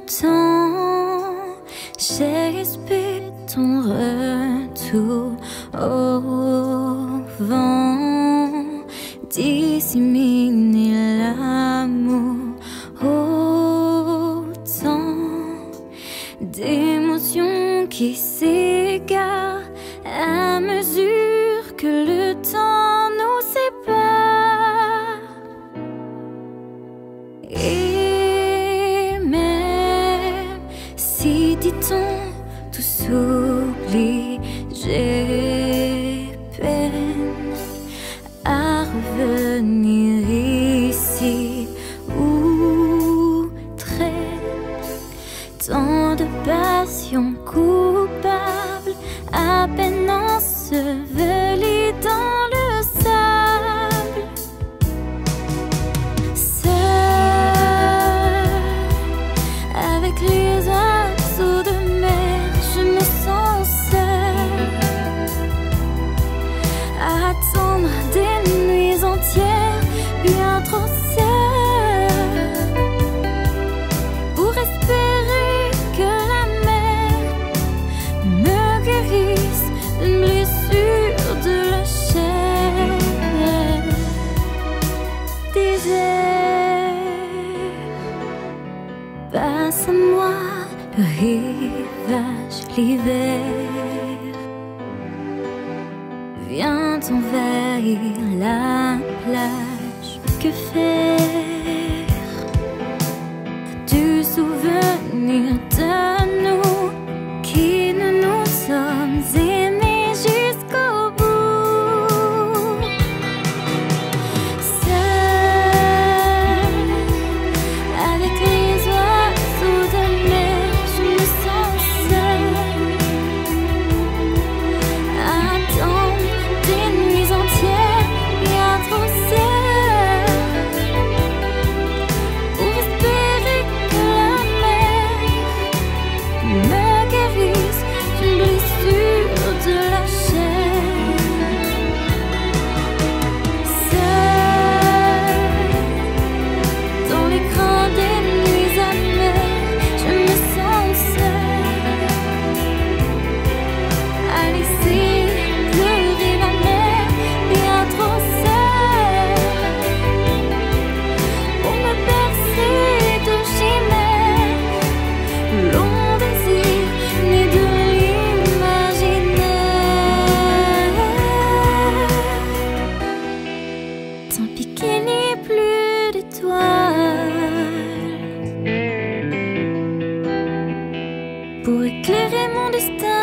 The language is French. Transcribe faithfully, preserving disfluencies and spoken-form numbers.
temps, j'espère ton retour au vent, disséminer l'amour, autant d'émotions qui s'égarent à mesure que le temps nous sépare. Et même si, dit-on, tout s'oublie, j'ai peine à revenir ici où traîne tant de passion coupable, à peine ensevelie dans le sable. Seul avec les oiseaux de mer, je me sens seul à attendre des nuits entières, bien trop seul pour espérer que la mer me guérisse d'une blessure de la chair. Désert, passe à moi le rivage, l'hiver vient envahir la plage. Que faire du souvenir de nous qui ne nous sommes aimés jusqu'au bout? Seul avec les oiseaux de mer, je me sens seul à attendre des nuits entières, bien trop seul pour espérer que la mer me guérisse d'une blessure de la chair. Seul dans les crans des nuits amères, je me sens seul à laisser pleurer la mer, bien trop seul pour me bercer de chimères, long désir né de l'imaginaire. Tant pis qu'il n'y ait plus d'étoiles pour éclairer mon destin.